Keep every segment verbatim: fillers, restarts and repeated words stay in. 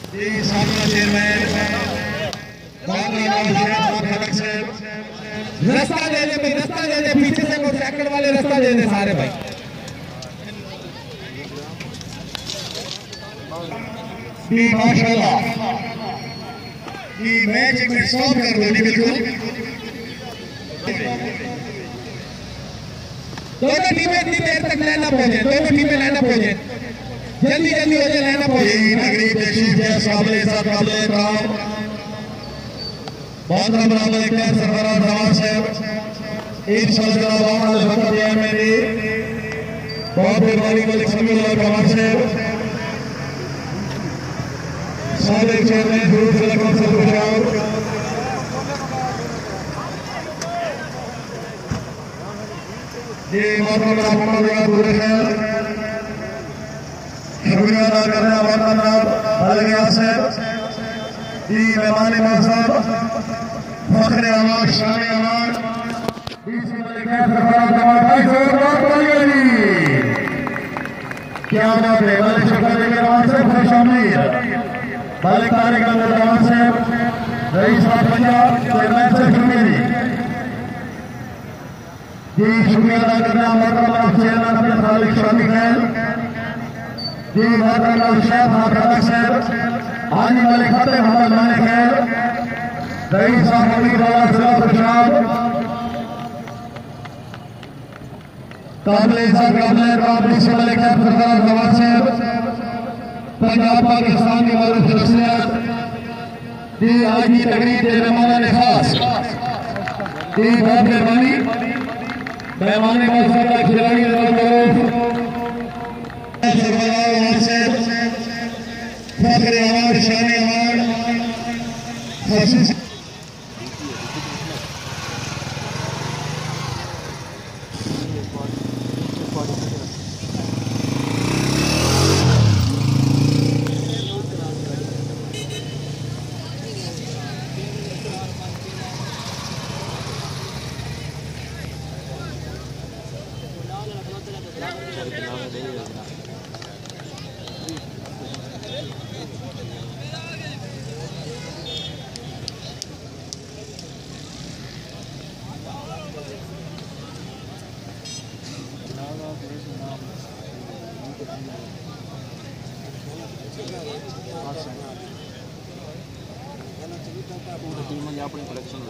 रास्ता दे दे भाई, रास्ता दे दे, पीछे से मोटरसाइकिल वाले रास्ता दे दे सारे भाई। माशाल्लाह ये मैच एक मिनट स्टॉप कर दो। नहीं बिल्कुल दोनों टीमें इतनी देर तक लाइन अप हो जाए, दोनों टीमें लाइन अप हो जाए, जल्दी जल्दी हो जाए, लाइन अप हो जाए। तकरीब तशरीफ है काबिल साहब काबिल एहतराम बहुत बराबर एक सरफराज नवाज साहब इंशाअल्लाह बहुत वक्त दिया है मेरी बहुत मेहरबानी मलिक समीउल्लाह कमाल साहब सारे चेयरमैन जरूर से लगभग सब बुझाओ ये मोहतरम मोहम्मद पूरे हैं शुक्रिया अदा करना मोहतरम अलगिया साहब जी मेहमान मौसम फख्र अवाम शान अवाम क्या बात है वाले शुक्र से खुश आमदीद वाले कार्यक्रम से रईस पंजाब चेयरमैन से शुक्रिया जी शुक्रिया अदा करना मोहतरम चेयरमैन अपने खालिक शादी खैर जी मोहतरम शेख हाफिज साहब आने वाले खाते मोहम्मद मानिक है रईस साहब वाला जिला प्रशाद काबिल साहब काबिल काबिल से वाले कैब सरकार नवाज साहब पंजाब पाकिस्तान की मारूफ शख्सियत जी आज की तकरीब के मेहमान खास जी बहुत मेहरबानी मेहमान मौसम का खिलाड़ी फख्र अवाम शान अवाम अपनी कलेक्शन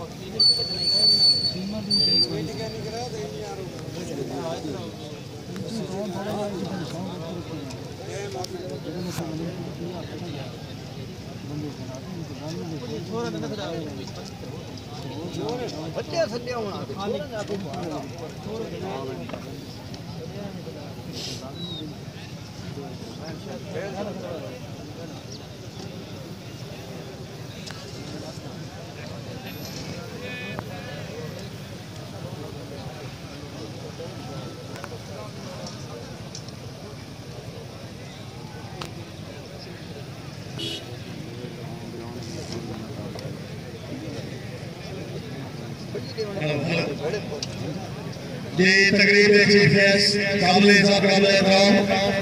जी तकरीब चीफ गेस्ट काबिल साहब काबिल एहतराम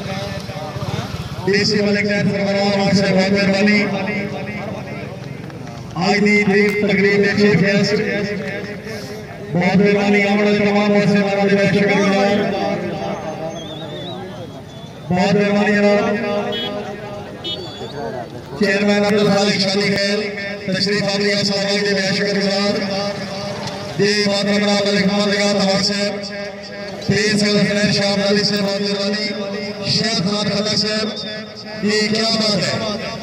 डीसी मलिक साहब सरवराज से बहुत मेहरबानी आज की तकरीब चीफ गेस्ट बहुत मेहरबानी आने तमाम से वाले शुक्रगुजार बहुत मेहरबानी जनाब चेयरमैन अब्दुल खालिक शादी खैर तशरीफ आवरी साहब के मैं शुक्रगुजार जी मोहतरम मलिक मोहम्मद नवाज साहब पीर सैयद शाह अली से बहुत मेहरबानी शेख खालिद साहब ये क्या बात है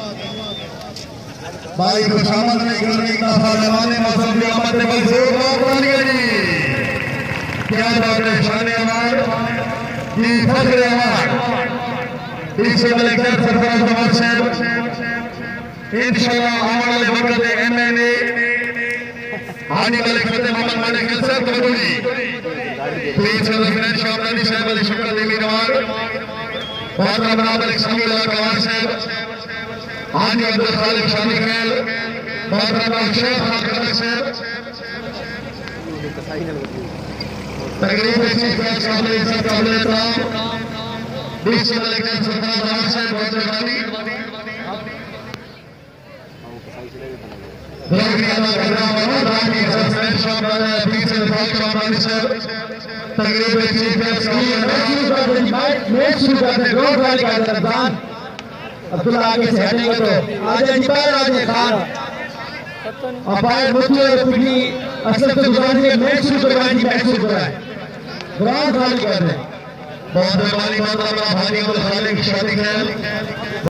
भाई खुशामद नहीं करने का मेहमान मौसम की आमद ने मंजूर जी क्या बात है शान अवाम जी फख्र अवाम डीसी मलिक साहब सरफराज नवाज साहब इंशाअल्लाह आने वाले वक्त एमएनए आने वाले खते मोहम्मद मानिक साहब तबूरी प्लीज सदर शाह अली साहब अली शुक्र देवी नवाज बहुत बराबर एक समीउल्लाह कमाल साहब आने अब्दुल खालिक शादी खैर बहुत बराबर शेख हाफिज साहब तकरीब चीफ गेस्ट काबिल साहब काबिल एहतराम डीसी मलिक साहब सरफराज नवाज साहब बहुत मेहरबानी अब्दुल्ला आगे से हटेंगे तो आजा जी पैर आजा खान अपायर मुझे पिछली असल से गुजारने के मैच शुरू करवाएं जी मैच शुरू कराएं ग्राउंड खाली कर दें बहुत मेहरबानी माता भारी और खाली की शादी है।